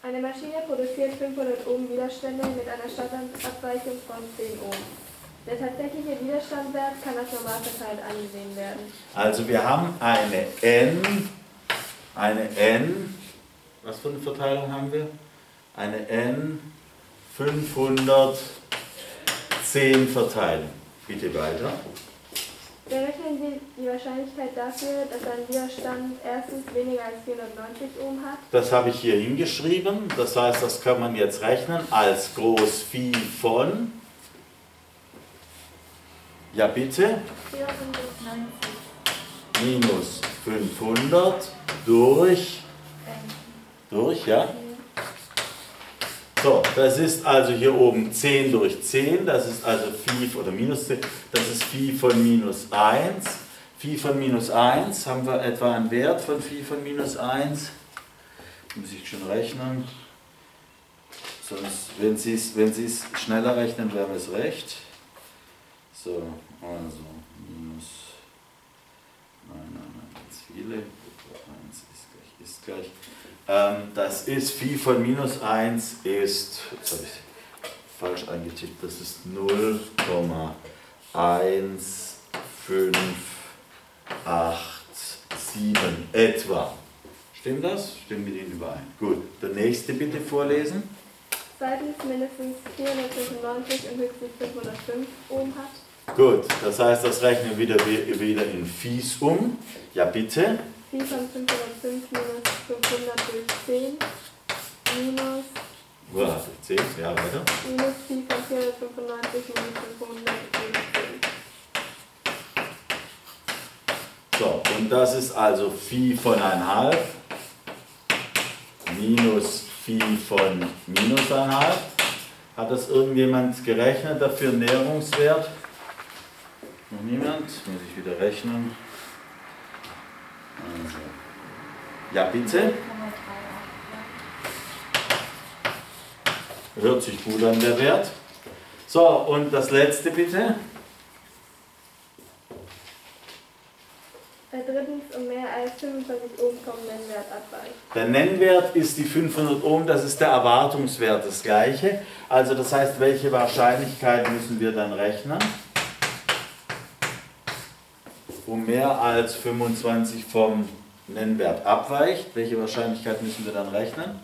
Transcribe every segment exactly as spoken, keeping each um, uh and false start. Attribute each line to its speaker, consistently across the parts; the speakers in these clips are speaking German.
Speaker 1: Eine Maschine produziert fünfhundert Ohm Widerstände mit einer Standardabweichung von zehn Ohm. Der tatsächliche Widerstandwert kann als normal verteilt angesehen werden.
Speaker 2: Also wir haben eine N, eine N, was für eine Verteilung haben wir? Eine N fünfhundertzehn Verteilung. Bitte weiter.
Speaker 1: Berechnen Sie die Wahrscheinlichkeit dafür, dass ein Widerstand erstens weniger als vierhundertneunzig Ohm hat.
Speaker 2: Das habe ich hier hingeschrieben. Das heißt, das kann man jetzt rechnen als Groß Phi von. Ja, bitte.
Speaker 1: vierhundertneunzig.
Speaker 2: Minus fünfhundert durch. Durch, ja? So, das ist also hier oben zehn durch zehn, das ist also Phi, oder minus zehn, das ist Phi von minus eins. Phi von minus eins, haben wir etwa einen Wert von Phi von minus eins? Muss ich schon rechnen. Sonst, wenn Sie es wenn Sie's schneller rechnen, wäre es recht. So, also minus, nein, nein, nein, ganz viele, eins ist gleich, ist gleich. Ähm, das ist Phi von minus eins ist, jetzt habe ich falsch eingetippt, das ist null Komma eins fünf acht sieben etwa. Stimmt das? Stimmt mit Ihnen überein. Gut, der nächste bitte vorlesen.
Speaker 1: Zweitens mindestens vierhundertfünfundneunzig und höchstens fünfhundertfünf Ohm hat.
Speaker 2: Gut, das heißt, das rechnen wir wieder, wieder in Phis um. Ja, bitte.
Speaker 1: Phi von fünfhundertfünf minus fünfhundert durch zehn minus.
Speaker 2: Uah, zehn, ja, weiter.
Speaker 1: Minus Phi von vierhundertfünfundneunzig minus fünfhundert durch zehn.
Speaker 2: So, und das ist also Phi von einhalb minus Phi von minus einhalb. Hat das irgendjemand gerechnet dafür einen Näherungswert? Noch niemand? Muss ich wieder rechnen. Also. Ja, bitte. Hört sich gut an, der Wert. So, und das letzte bitte.
Speaker 1: Drittens, um mehr als fünfundzwanzig Ohm vom Nennwert abweicht.
Speaker 2: Der Nennwert ist die fünfhundert Ohm, das ist der Erwartungswert, das gleiche. Also das heißt, welche Wahrscheinlichkeit müssen wir dann rechnen? Um mehr als fünfundzwanzig vom Nennwert abweicht, welche Wahrscheinlichkeit müssen wir dann rechnen?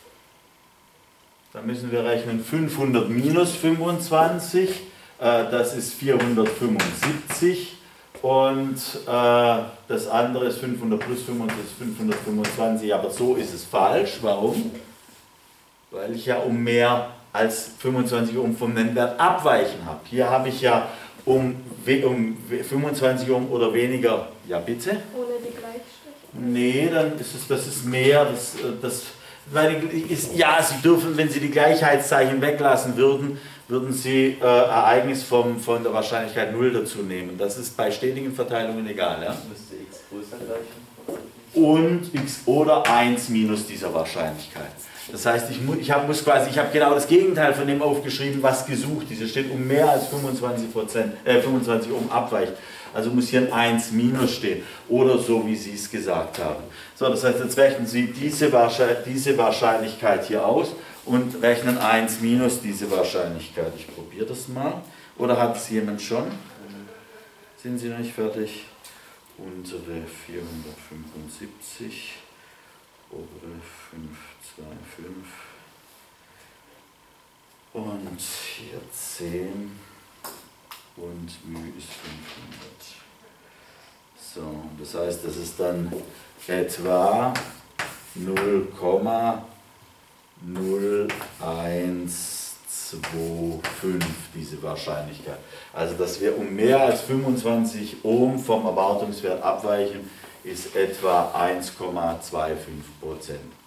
Speaker 2: Dann müssen wir rechnen fünfhundert minus fünfundzwanzig, äh, das ist vierhundertfünfundsiebzig. Und äh, das andere ist fünfhundert plus fünfhundert ist fünfhundertfünfundzwanzig, aber so ist es falsch. Warum? Weil ich ja um mehr als fünfundzwanzig Ohm vom Nennwert abweichen habe. Hier habe ich ja um, um fünfundzwanzig Ohm oder weniger, ja bitte?
Speaker 1: Ohne die Gleichstriche?
Speaker 2: Nee, dann ist es, das ist mehr, das, das, weil die, ist, ja, Sie dürfen, wenn Sie die Gleichheitszeichen weglassen würden, würden Sie äh, Ereignis vom, von der Wahrscheinlichkeit null dazu nehmen. Das ist bei stetigen Verteilungen egal. Ja?
Speaker 3: Müsste x größer gleichen.
Speaker 2: Und x oder eins minus dieser Wahrscheinlichkeit. Das heißt, ich, mu ich habe hab genau das Gegenteil von dem aufgeschrieben, was gesucht ist. Hier steht um mehr als fünfundzwanzig Prozent, äh, fünfundzwanzig Ohm abweicht. Also muss hier ein eins minus stehen. Oder so, wie Sie es gesagt haben. So, das heißt, jetzt rechnen Sie diese, Wahrscheinlich diese Wahrscheinlichkeit hier aus und rechnen eins minus diese Wahrscheinlichkeit. Ich probiere das mal. Oder hat es jemand schon? Sind Sie noch nicht fertig? Unsere vierhundertfünfundsiebzig, obere fünf zwei fünf und hier zehn und μ ist fünfhundert. So, das heißt, das ist dann etwa null Komma null eins zwei fünf, diese Wahrscheinlichkeit. Also, dass wir um mehr als fünfundzwanzig Ohm vom Erwartungswert abweichen, ist etwa eins Komma fünfundzwanzig Prozent.